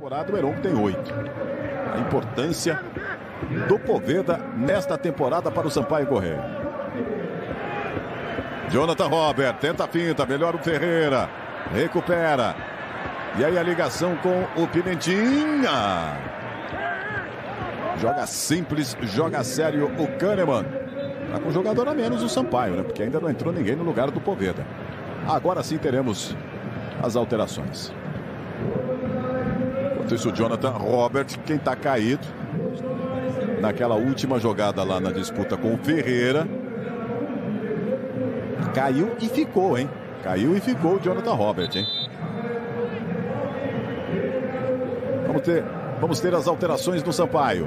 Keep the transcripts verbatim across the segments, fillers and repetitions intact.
temporada, o Heron tem oito. A importância do Poveda nesta temporada para o Sampaio Corrêa. Jonathan Robert, tenta a finta, melhora o Ferreira, recupera. E aí a ligação com o Pimentinha. Joga simples, joga sério o Kahneman. Tá com um jogador a menos o Sampaio, né? Porque ainda não entrou ninguém no lugar do Poveda. Agora sim teremos as alterações. Enquanto isso, o Jonathan Robert, quem tá caído naquela última jogada lá na disputa com o Ferreira. Caiu e ficou, hein? Caiu e ficou o Jonathan Robert, hein? Vamos ter, vamos ter as alterações do Sampaio.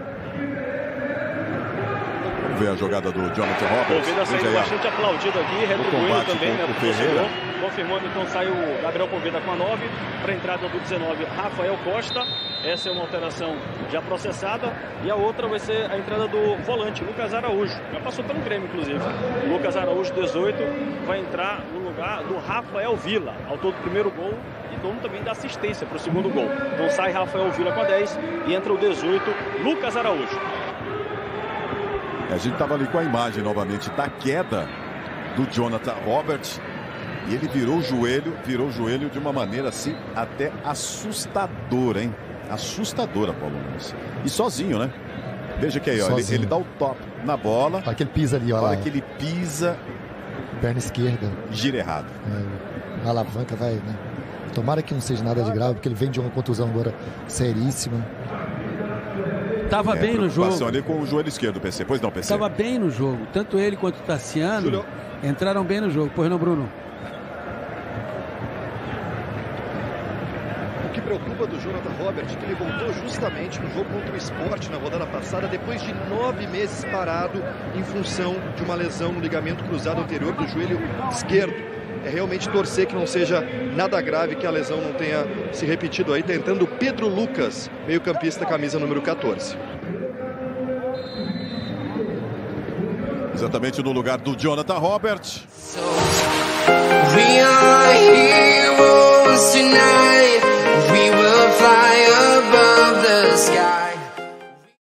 Vamos ver a jogada do Jonathan Robert. O Poveda saindo bastante aplaudido aqui, retribuindo também, né? O Ferreira. Confirmando, então sai o Gabriel Poveda com a nove. Para a entrada do dezenove, Rafael Costa. Essa é uma alteração já processada. E a outra vai ser a entrada do volante, Lucas Araújo. Já passou pelo Grêmio, inclusive. Lucas Araújo, dezoito, vai entrar no lugar do Rafael Vila, autor do primeiro gol e dono também da assistência para o segundo gol. Então sai Rafael Vila com a dez e entra o dezoito, Lucas Araújo. A gente estava ali com a imagem novamente da queda do Jonathan Robert. E ele virou o joelho, virou o joelho de uma maneira assim até assustadora, hein? Assustadora, Paulo Nunes. E sozinho, né? Veja que aí, ó, ele, ele dá o top na bola. Olha que ele pisa ali, ó. Olha que ele pisa. Perna esquerda. Gira errado. É, a alavanca vai, né? Tomara que não seja nada de grave, porque ele vem de uma contusão agora seríssima. Tava é, bem no jogo. Ali com o joelho esquerdo, P C. Pois não, P C. Tava bem no jogo. Tanto ele quanto o Tassiano Júlio. entraram bem no jogo. Pois não, Bruno? O que preocupa do Jonathan Robert é que ele voltou justamente no jogo contra o Sport na rodada passada, depois de nove meses parado em função de uma lesão no ligamento cruzado anterior do joelho esquerdo. É realmente torcer que não seja nada grave, que a lesão não tenha se repetido aí, tentando Pedro Lucas, meio-campista, camisa número quatorze. Exatamente no lugar do Jonathan Robert. So, we are heroes tonight. We will fly above the sky.